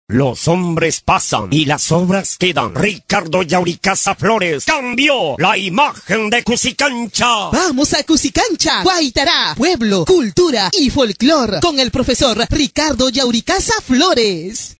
Los hombres pasan y las obras quedan. Ricardo Yauricaza Flores cambió la imagen de Cusicancha. Vamos a Cusicancha, Guaitará, pueblo, cultura y folclor con el profesor Ricardo Yauricaza Flores.